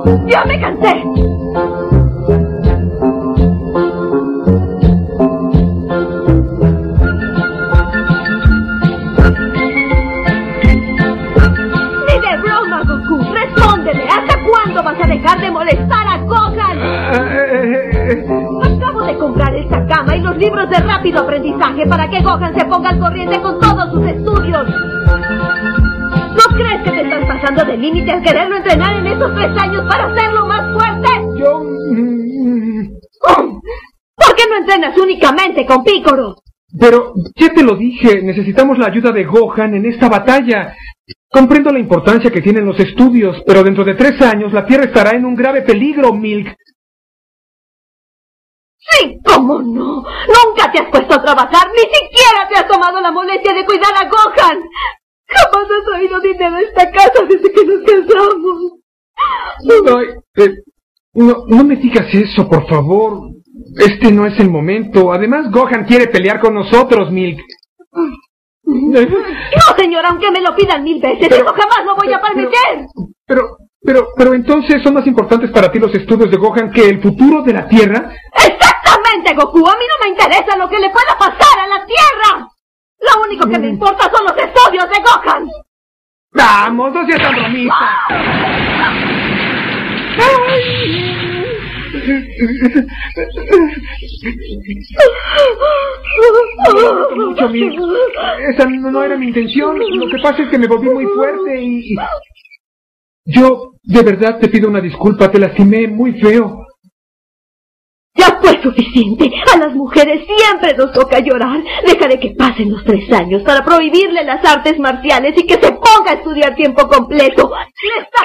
¡Ya me cansé! ¡Ni de broma, Goku! ¡Respóndeme! ¿Hasta cuándo vas a dejar de molestar a Gohan? Acabo de comprar esta cama y los libros de rápido aprendizaje para que Gohan se ponga al corriente con todos sus estudios. ¿No crees que te estás pasando de límite al quererlo entrenar en esos 3 años para hacerlo más fuerte? ¿Por qué no entrenas únicamente con Piccolo? Pero ya te lo dije, necesitamos la ayuda de Gohan en esta batalla. Comprendo la importancia que tienen los estudios, pero dentro de 3 años la Tierra estará en un grave peligro, Milk. Sí, ¿cómo no? Nunca te has puesto a trabajar, ni siquiera te has tomado la molestia de cuidar a Gohan. Jamás has traído dinero a esta casa desde que nos casamos. No me digas eso, por favor. Este no es el momento. Además, Gohan quiere pelear con nosotros, Milk. No, señor, aunque me lo pidan 1000 veces, eso jamás lo voy a permitir. Pero entonces son más importantes para ti los estudios de Gohan que el futuro de la Tierra. ¡Exactamente, Goku! A mí no me interesa lo que le pueda pasar a la Tierra. Lo único que me importa son los estudios de Gohan. ¡Vamos, no seas tan bromista! Mucho, Milk. Esa no era mi intención. Lo que pasa es que me volví muy fuerte y... Yo, de verdad, te pido una disculpa. Te lastimé muy feo. Ya fue suficiente. A las mujeres siempre nos toca llorar. Dejaré que pasen los 3 años para prohibirle las artes marciales y que se ponga a estudiar tiempo completo. ¡Le